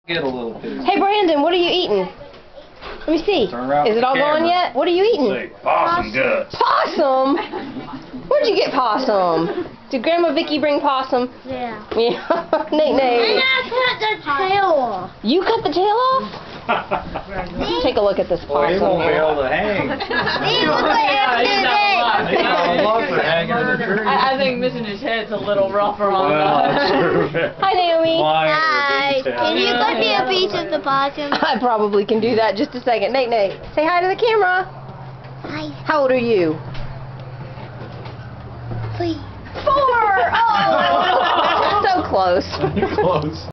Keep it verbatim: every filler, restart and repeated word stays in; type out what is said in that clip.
Get a little piece. Hey Brandon, what are you eating? Let me see. Turn around Is it all camera. gone yet? What are you eating? Say, possum guts. Possum? Where'd you get possum? Did Grandma Vicky bring possum? Yeah. Yeah. Nate, Nate. And I cut the tail off. You cut the tail off? Take a look at this Well, he possum won't be here. able to hang. See what they have to do He's got a lot for hanging in the tree. I, I think missing his head's a little rougher on Well, that's that. true. Hi Naomi. Hi. Can you cut me a piece of the possum? I probably can do that just a second. Nate, Nate, say hi to the camera. Hi. How old are you? Please. Four! Oh! So close. Close.